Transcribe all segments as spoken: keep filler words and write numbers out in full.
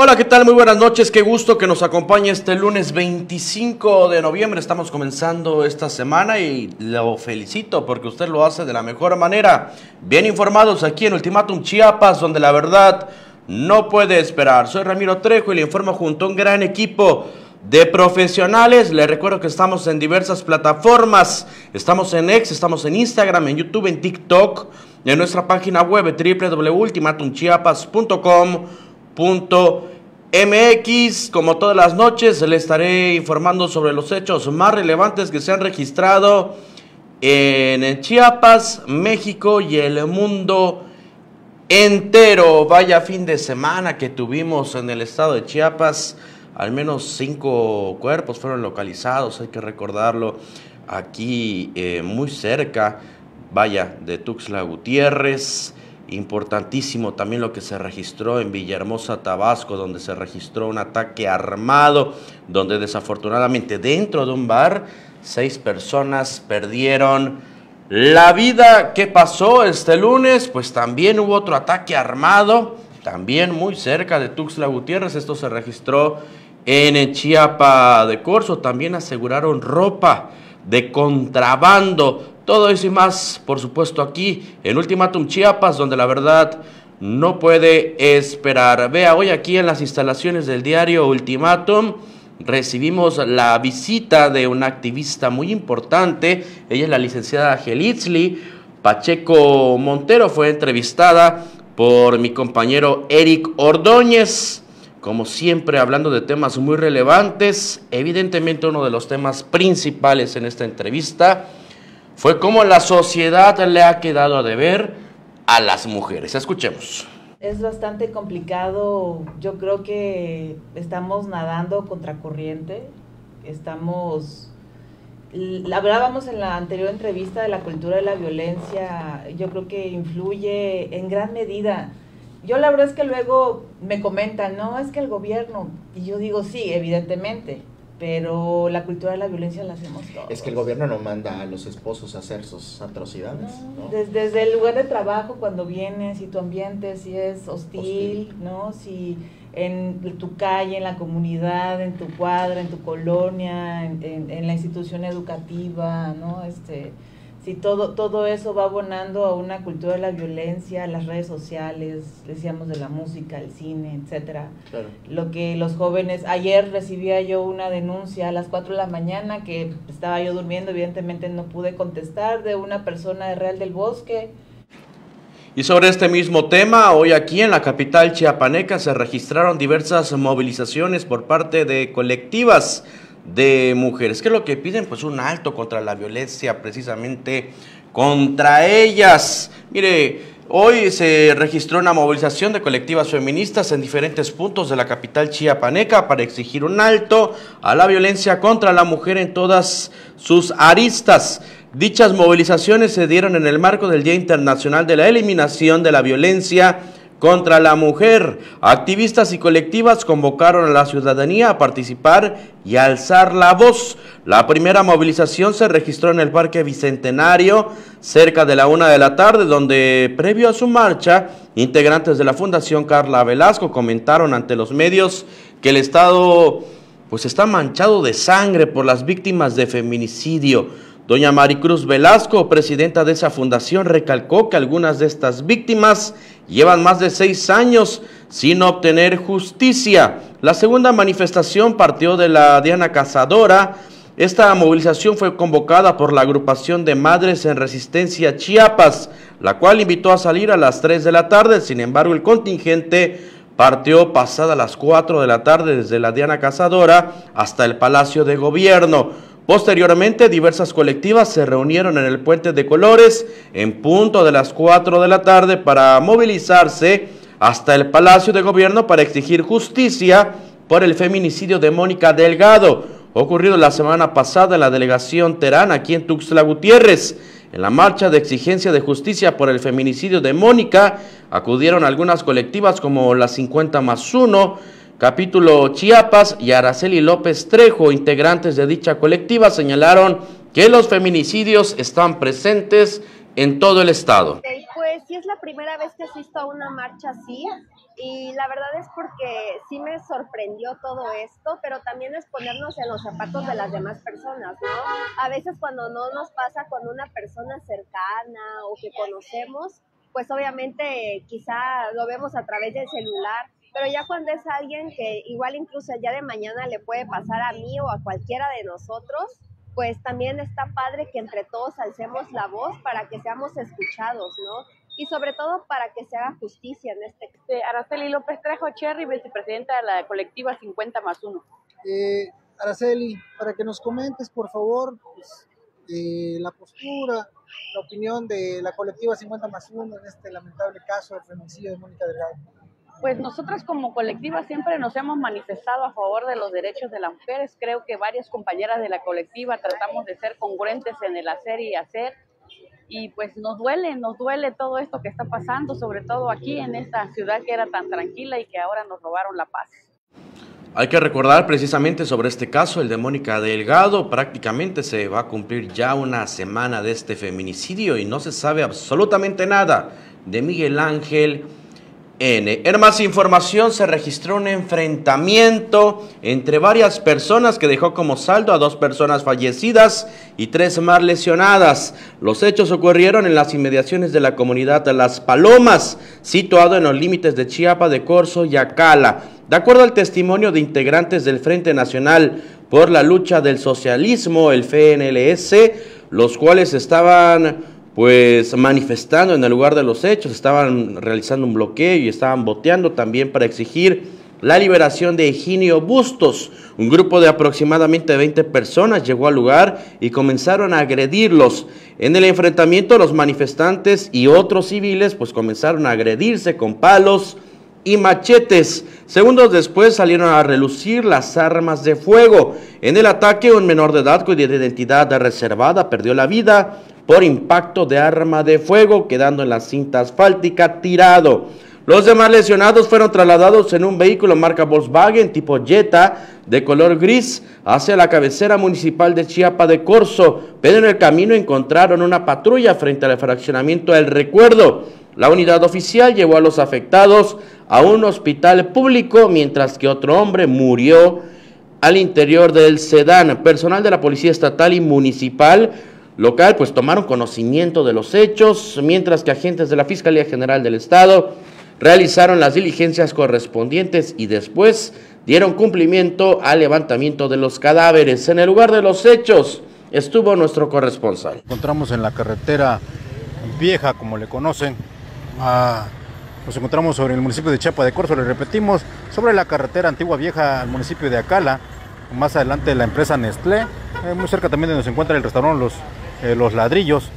Hola, ¿qué tal? Muy buenas noches, qué gusto que nos acompañe este lunes veinticinco de noviembre. Estamos comenzando esta semana y lo felicito porque usted lo hace de la mejor manera. Bien informados aquí en Ultimátum Chiapas, donde la verdad no puede esperar. Soy Ramiro Trejo y le informo junto a un gran equipo de profesionales. Les recuerdo que estamos en diversas plataformas. Estamos en X, estamos en Instagram, en YouTube, en TikTok, en nuestra página web doble u doble u doble u punto ultimátum chiapas punto com punto m x. Como todas las noches le estaré informando sobre los hechos más relevantes que se han registrado en Chiapas, México y el mundo entero. Vaya fin de semana que tuvimos en el estado de Chiapas. Al menos cinco cuerpos fueron localizados, hay que recordarlo, aquí eh, muy cerca, vaya, de Tuxtla Gutiérrez. Importantísimo también lo que se registró en Villahermosa, Tabasco, donde se registró un ataque armado, donde desafortunadamente dentro de un bar, seis personas perdieron la vida. ¿Qué pasó este lunes? Pues también hubo otro ataque armado, también muy cerca de Tuxtla Gutiérrez. Esto se registró en Chiapa de Corzo. También aseguraron ropa de contrabando. Todo eso y más, por supuesto, aquí en Ultimátum Chiapas, donde la verdad no puede esperar. Vea, hoy aquí en las instalaciones del diario Ultimátum recibimos la visita de una activista muy importante. Ella es la licenciada Gelitzli Pacheco Montero. Fue entrevistada por mi compañero Eric Ordóñez. Como siempre, hablando de temas muy relevantes. Evidentemente, uno de los temas principales en esta entrevista fue cómo la sociedad le ha quedado a deber a las mujeres. Escuchemos. Es bastante complicado. Yo creo que estamos nadando contracorriente. Estamos... Hablábamos en la anterior entrevista de la cultura de la violencia. Yo creo que influye en gran medida. Yo la verdad es que luego me comentan, no, es que el gobierno, y yo digo, sí, evidentemente, pero la cultura de la violencia la hacemos todos. Es que el gobierno no manda a los esposos a hacer sus atrocidades, No, ¿no? Desde, desde el lugar de trabajo, cuando vienes, si tu ambiente si es hostil, hostil, ¿no? Si en tu calle, en la comunidad, en tu cuadra, en tu colonia, en, en, en la institución educativa, ¿no? Este... Si todo, todo eso va abonando a una cultura de la violencia, las redes sociales, decíamos de la música, el cine, etcétera. Claro. Lo que los jóvenes, ayer recibía yo una denuncia a las cuatro de la mañana que estaba yo durmiendo, evidentemente no pude contestar, de una persona de Real del Bosque. Y sobre este mismo tema, hoy aquí en la capital chiapaneca se registraron diversas movilizaciones por parte de colectivas de mujeres. ¿Qué es lo que piden? Pues un alto contra la violencia, precisamente contra ellas. Mire, hoy se registró una movilización de colectivas feministas en diferentes puntos de la capital chiapaneca para exigir un alto a la violencia contra la mujer en todas sus aristas. Dichas movilizaciones se dieron en el marco del Día Internacional de la Eliminación de la Violencia contra la mujer. Activistas y colectivas convocaron a la ciudadanía a participar y a alzar la voz. La primera movilización se registró en el Parque Bicentenario cerca de la una de la tarde, donde previo a su marcha, integrantes de la Fundación Carla Velasco comentaron ante los medios que el Estado pues está manchado de sangre por las víctimas de feminicidio. Doña Maricruz Velasco, presidenta de esa fundación, recalcó que algunas de estas víctimas llevan más de seis años sin obtener justicia. La segunda manifestación partió de la Diana Cazadora. Esta movilización fue convocada por la agrupación de Madres en Resistencia Chiapas, la cual invitó a salir a las tres de la tarde. Sin embargo, el contingente partió pasada las cuatro de la tarde desde la Diana Cazadora hasta el Palacio de Gobierno. Posteriormente, diversas colectivas se reunieron en el Puente de Colores en punto de las cuatro de la tarde para movilizarse hasta el Palacio de Gobierno para exigir justicia por el feminicidio de Mónica Delgado, ocurrido la semana pasada en la delegación Terán, aquí en Tuxtla Gutiérrez. En la marcha de exigencia de justicia por el feminicidio de Mónica acudieron algunas colectivas como la cincuenta más uno, Capítulo Chiapas y Araceli López Trejo. Integrantes de dicha colectiva señalaron que los feminicidios están presentes en todo el estado. Pues Pues sí, es la primera vez que asisto a una marcha así y la verdad es porque sí me sorprendió todo esto, pero también es ponernos en los zapatos de las demás personas, ¿no? A veces cuando no nos pasa con una persona cercana o que conocemos, pues obviamente quizá lo vemos a través del celular, pero ya cuando es alguien que igual incluso el día de mañana le puede pasar a mí o a cualquiera de nosotros, pues también está padre que entre todos alcemos la voz para que seamos escuchados, ¿no? Y sobre todo para que se haga justicia en este caso. Eh, Araceli López Trejo Cherry, vicepresidenta de la colectiva cincuenta más uno. Eh, Araceli, para que nos comentes, por favor, pues, eh, la postura, la opinión de la colectiva cincuenta más uno en este lamentable caso del feminicidio de Mónica Delgado. Pues nosotras como colectiva siempre nos hemos manifestado a favor de los derechos de las mujeres. Creo que varias compañeras de la colectiva tratamos de ser congruentes en el hacer y hacer. Y pues nos duele, nos duele todo esto que está pasando, sobre todo aquí en esta ciudad que era tan tranquila y que ahora nos robaron la paz. Hay que recordar precisamente sobre este caso, el de Mónica Delgado. Prácticamente se va a cumplir ya una semana de este feminicidio y no se sabe absolutamente nada de Miguel Ángel N. En más información, se registró un enfrentamiento entre varias personas que dejó como saldo a dos personas fallecidas y tres más lesionadas. Los hechos ocurrieron en las inmediaciones de la comunidad Las Palomas, situado en los límites de Chiapa de Corzo y Acala. De acuerdo al testimonio de integrantes del Frente Nacional por la Lucha del Socialismo, el F N L S, los cuales estaban pues manifestando en el lugar de los hechos, estaban realizando un bloqueo y estaban boteando también para exigir la liberación de Higinio Bustos. Un grupo de aproximadamente veinte personas llegó al lugar y comenzaron a agredirlos. En el enfrentamiento, los manifestantes y otros civiles pues comenzaron a agredirse con palos y machetes. Segundos después salieron a relucir las armas de fuego. En el ataque, un menor de edad cuya identidad reservada perdió la vida por impacto de arma de fuego, quedando en la cinta asfáltica tirado. Los demás lesionados fueron trasladados en un vehículo marca Volkswagen tipo Jetta de color gris hacia la cabecera municipal de Chiapa de Corzo, pero en el camino encontraron una patrulla frente al fraccionamiento El Recuerdo. La unidad oficial llevó a los afectados a un hospital público, mientras que otro hombre murió al interior del sedán. Personal de la Policía Estatal y Municipal local pues tomaron conocimiento de los hechos, mientras que agentes de la Fiscalía General del Estado realizaron las diligencias correspondientes y después dieron cumplimiento al levantamiento de los cadáveres. En el lugar de los hechos estuvo nuestro corresponsal. Nos encontramos en la carretera vieja, como le conocen, a, nos encontramos sobre el municipio de Chiapa de Corzo, le repetimos, sobre la carretera antigua vieja al municipio de Acala, más adelante la empresa Nestlé, eh, muy cerca también de donde se encuentra el restaurante Los Eh, los Ladrillos,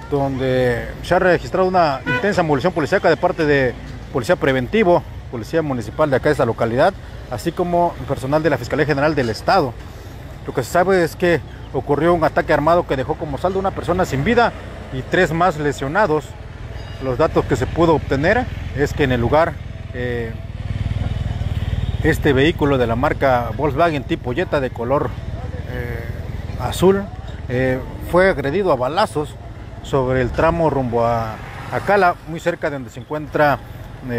donde se ha registrado una intensa movilización policíaca de parte de Policía Preventivo, Policía Municipal de acá de esta localidad, así como personal de la Fiscalía General del Estado. Lo que se sabe es que ocurrió un ataque armado que dejó como saldo una persona sin vida y tres más lesionados. Los datos que se pudo obtener es que en el lugar eh, este vehículo de la marca Volkswagen tipo Jetta de color eh, azul eh, fue agredido a balazos sobre el tramo rumbo a Acala, muy cerca de donde se encuentra el,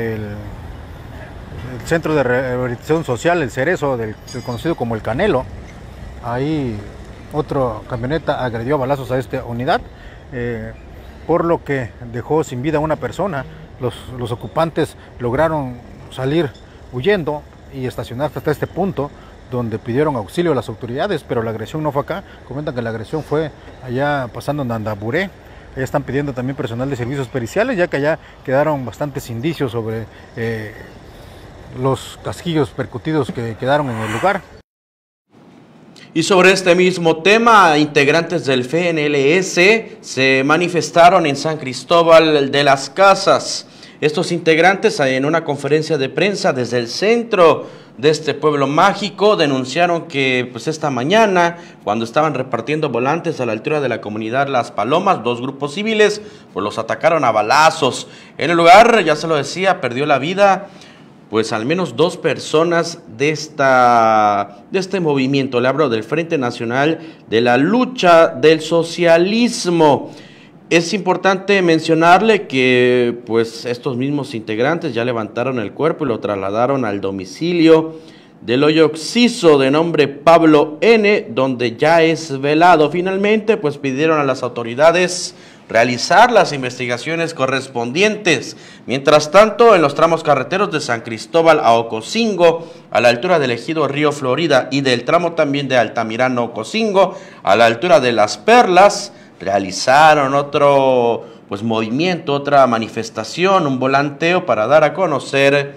el centro de rehabilitación social, el Cerezo, del, del conocido como el Canelo. Ahí otra camioneta agredió a balazos a esta unidad, eh, por lo que dejó sin vida a una persona. Los, los ocupantes lograron salir huyendo y estacionarse hasta este punto, donde pidieron auxilio a las autoridades, pero la agresión no fue acá. Comentan que la agresión fue allá pasando en Andaburé. Allá están pidiendo también personal de servicios periciales, ya que allá quedaron bastantes indicios sobre eh, los casquillos percutidos que quedaron en el lugar. Y sobre este mismo tema, integrantes del F N L S se manifestaron en San Cristóbal de las Casas. Estos integrantes, en una conferencia de prensa desde el centro de este pueblo mágico, denunciaron que pues esta mañana, cuando estaban repartiendo volantes a la altura de la comunidad Las Palomas, dos grupos civiles pues los atacaron a balazos. En el lugar, ya se lo decía, perdió la vida pues al menos dos personas de, esta, de este movimiento. Le hablo del Frente Nacional de la Lucha del Socialismo. Es importante mencionarle que pues estos mismos integrantes ya levantaron el cuerpo y lo trasladaron al domicilio del hoyo occiso de nombre Pablo N, donde ya es velado. Finalmente pues pidieron a las autoridades realizar las investigaciones correspondientes. Mientras tanto, en los tramos carreteros de San Cristóbal a Ocosingo, a la altura del ejido Río Florida, y del tramo también de Altamirano a Ocosingo, a la altura de Las Perlas, realizaron otro pues movimiento, otra manifestación, un volanteo para dar a conocer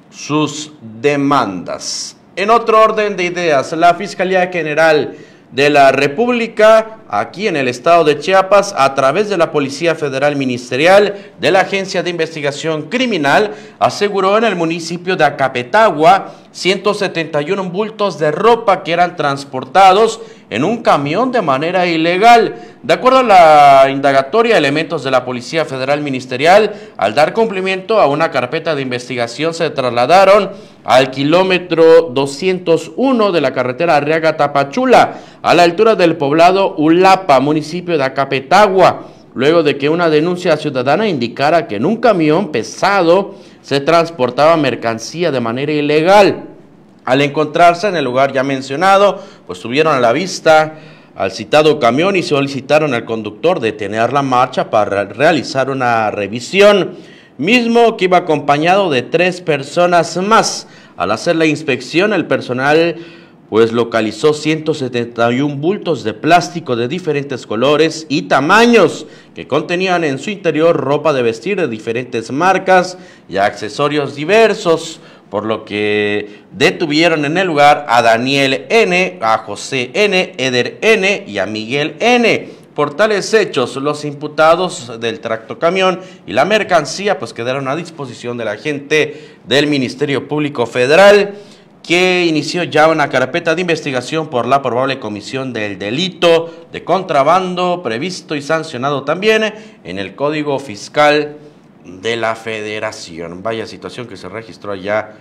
sus demandas. En otro orden de ideas, la Fiscalía General de la República, aquí en el estado de Chiapas, a través de la Policía Federal Ministerial de la Agencia de Investigación Criminal, aseguró en el municipio de Acapetagua ciento setenta y uno bultos de ropa que eran transportados en un camión de manera ilegal. De acuerdo a la indagatoria, elementos de la Policía Federal Ministerial, al dar cumplimiento a una carpeta de investigación, se trasladaron al kilómetro doscientos uno de la carretera Arriaga-Tapachula, a la altura del poblado Ulapa, municipio de Acapetagua, luego de que una denuncia ciudadana indicara que en un camión pesado se transportaba mercancía de manera ilegal. Al encontrarse en el lugar ya mencionado, pues tuvieron a la vista al citado camión y solicitaron al conductor detener la marcha para realizar una revisión, mismo que iba acompañado de tres personas más. Al hacer la inspección, el personal pues localizó ciento setenta y un bultos de plástico de diferentes colores y tamaños que contenían en su interior ropa de vestir de diferentes marcas y accesorios diversos, por lo que detuvieron en el lugar a Daniel N, a José N, Eder N y a Miguel N. Por tales hechos, los imputados del tractocamión y la mercancía pues quedaron a disposición de la gente del Ministerio Público Federal, que inició ya una carpeta de investigación por la probable comisión del delito de contrabando previsto y sancionado también en el Código Fiscal de la Federación. Vaya situación que se registró allá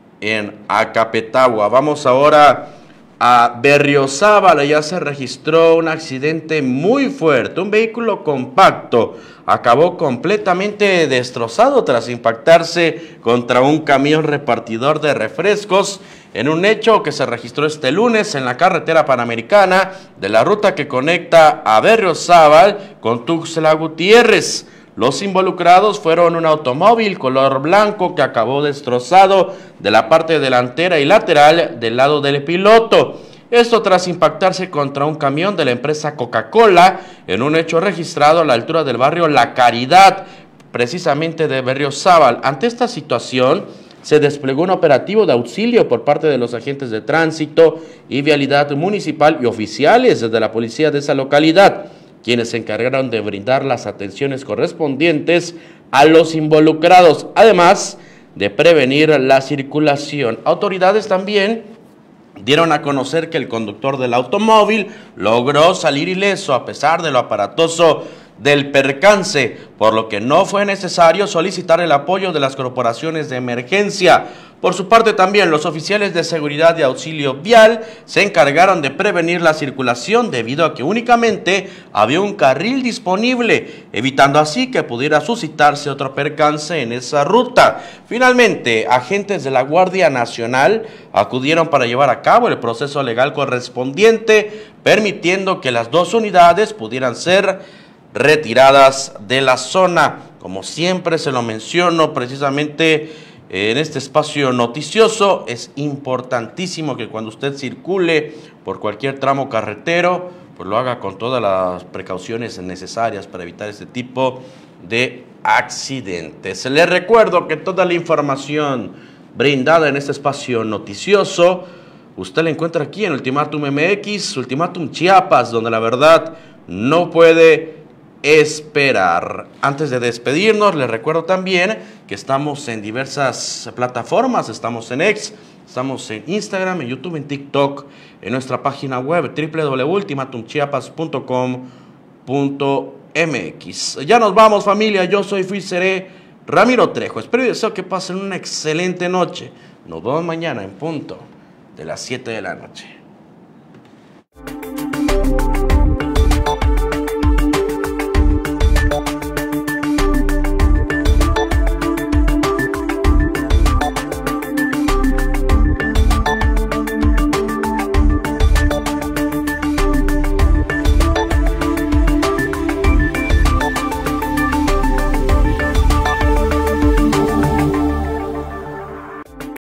en Acapetagua. Vamos ahora a Berriozábal. Ya se registró un accidente muy fuerte. Un vehículo compacto acabó completamente destrozado tras impactarse contra un camión repartidor de refrescos en un hecho que se registró este lunes en la carretera panamericana de la ruta que conecta a Berriozábal con Tuxtla Gutiérrez. Los involucrados fueron un automóvil color blanco que acabó destrozado de la parte delantera y lateral del lado del piloto. Esto tras impactarse contra un camión de la empresa Coca-Cola en un hecho registrado a la altura del barrio La Caridad, precisamente de Berriozábal. Ante esta situación, se desplegó un operativo de auxilio por parte de los agentes de tránsito y vialidad municipal y oficiales de la policía de esa localidad, quienes se encargaron de brindar las atenciones correspondientes a los involucrados, además de prevenir la circulación. Autoridades también dieron a conocer que el conductor del automóvil logró salir ileso a pesar de lo aparatoso del percance, por lo que no fue necesario solicitar el apoyo de las corporaciones de emergencia. Por su parte también los oficiales de seguridad y auxilio vial se encargaron de prevenir la circulación debido a que únicamente había un carril disponible, evitando así que pudiera suscitarse otro percance en esa ruta. Finalmente, agentes de la Guardia Nacional acudieron para llevar a cabo el proceso legal correspondiente, permitiendo que las dos unidades pudieran ser retiradas de la zona. Como siempre se lo menciono precisamente en este espacio noticioso, es importantísimo que cuando usted circule por cualquier tramo carretero, pues lo haga con todas las precauciones necesarias para evitar este tipo de accidentes. Les recuerdo que toda la información brindada en este espacio noticioso, usted la encuentra aquí en Ultimátum M X, Ultimátum Chiapas, donde la verdad no puede esperar. Antes de despedirnos, les recuerdo también que estamos en diversas plataformas. Estamos en X, estamos en Instagram, en YouTube, en TikTok, en nuestra página web doble u doble u doble u punto ultimatum chiapas punto com punto m x. Ya nos vamos, familia. Yo soy, fui, seré Ramiro Trejo. Espero y deseo que pasen una excelente noche. Nos vemos mañana en punto de las siete de la noche.